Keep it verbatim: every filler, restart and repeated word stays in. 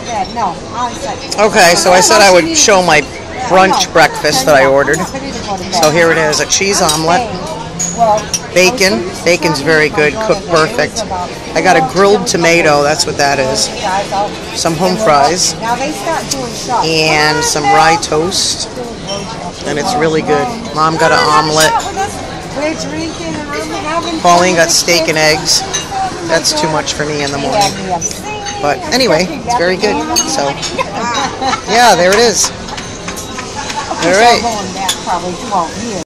Okay, so I said I would show my brunch breakfast that I ordered. So here it is, a cheese omelet, bacon. Bacon's very good, cooked perfect. I got a grilled tomato, that's what that is. Some home fries. And some rye toast. And it's really good. Mom got an omelet. Pauline got steak and eggs. That's too much for me in the morning. But anyway, it's very good. So, yeah, there it is. All right.